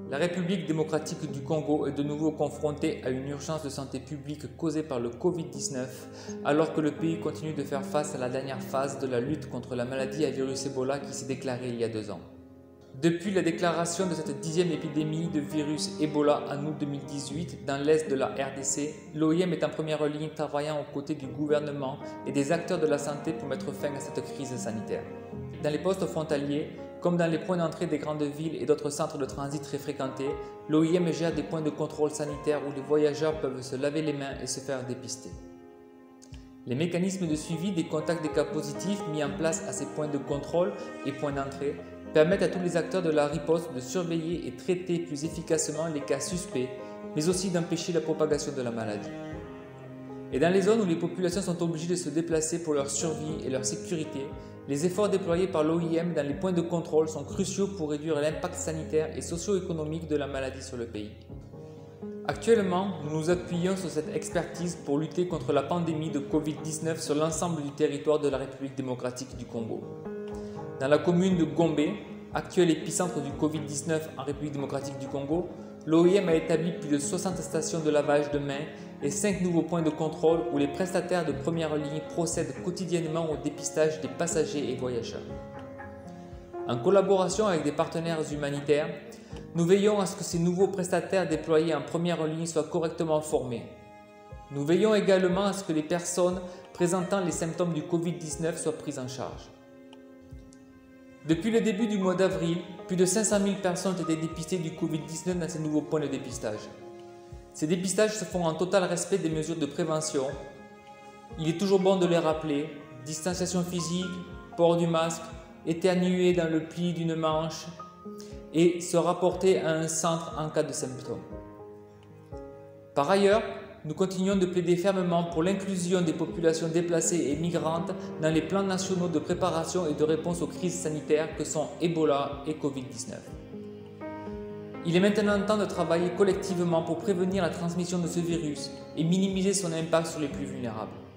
La République démocratique du Congo est de nouveau confrontée à une urgence de santé publique causée par le Covid-19, alors que le pays continue de faire face à la dernière phase de la lutte contre la maladie à virus Ebola qui s'est déclarée il y a 2 ans. Depuis la déclaration de cette 10e épidémie de virus Ebola en août 2018 dans l'est de la RDC, l'OIM est en première ligne travaillant aux côtés du gouvernement et des acteurs de la santé pour mettre fin à cette crise sanitaire. Dans les postes frontaliers, comme dans les points d'entrée des grandes villes et d'autres centres de transit très fréquentés, l'OIM gère des points de contrôle sanitaire où les voyageurs peuvent se laver les mains et se faire dépister. Les mécanismes de suivi des contacts des cas positifs mis en place à ces points de contrôle et points d'entrée permettent à tous les acteurs de la riposte de surveiller et traiter plus efficacement les cas suspects, mais aussi d'empêcher la propagation de la maladie. Et dans les zones où les populations sont obligées de se déplacer pour leur survie et leur sécurité, les efforts déployés par l'OIM dans les points de contrôle sont cruciaux pour réduire l'impact sanitaire et socio-économique de la maladie sur le pays. Actuellement, nous nous appuyons sur cette expertise pour lutter contre la pandémie de Covid-19 sur l'ensemble du territoire de la République démocratique du Congo. Dans la commune de Gombe, actuel épicentre du Covid-19 en République démocratique du Congo, l'OIM a établi plus de 60 stations de lavage de mains et 5 nouveaux points de contrôle où les prestataires de première ligne procèdent quotidiennement au dépistage des passagers et voyageurs. En collaboration avec des partenaires humanitaires, nous veillons à ce que ces nouveaux prestataires déployés en première ligne soient correctement formés. Nous veillons également à ce que les personnes présentant les symptômes du Covid-19 soient prises en charge. Depuis le début du mois d'avril, plus de 500 000 personnes ont été dépistées du Covid-19 dans ces nouveaux points de dépistage. Ces dépistages se font en total respect des mesures de prévention. Il est toujours bon de les rappeler: distanciation physique, port du masque, éternuer dans le pli d'une manche et se rapporter à un centre en cas de symptômes. Par ailleurs, nous continuons de plaider fermement pour l'inclusion des populations déplacées et migrantes dans les plans nationaux de préparation et de réponse aux crises sanitaires que sont Ebola et Covid-19. Il est maintenant temps de travailler collectivement pour prévenir la transmission de ce virus et minimiser son impact sur les plus vulnérables.